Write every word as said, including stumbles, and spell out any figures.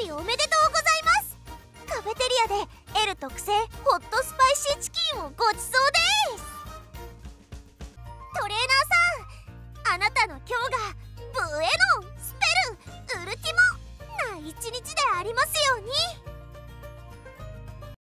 おめでとうございます。カフェテリアで L 特製ホット